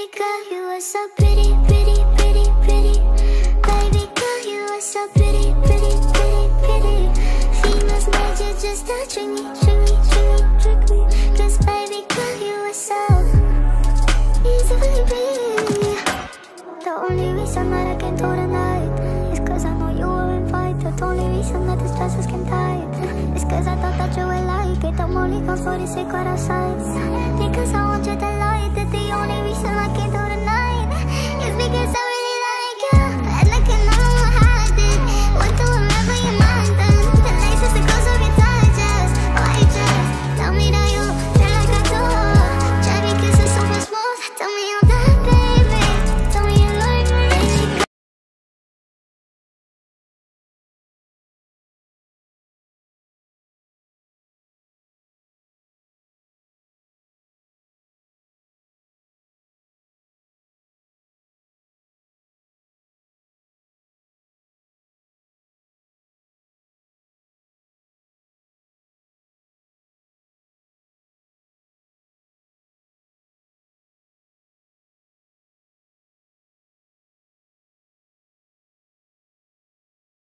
girl, you are so pretty, pretty, pretty, pretty. Baby girl, you are so pretty, pretty, pretty, pretty. Females made you just to trick me, trick me, trick me, trick me. Cause baby girl, you are so easily pretty. The only reason that I can do tonight is cause I know you were invited. The only reason that this dress is skin tight is cause I thought that you would like it. I'm only gone for the secret outside.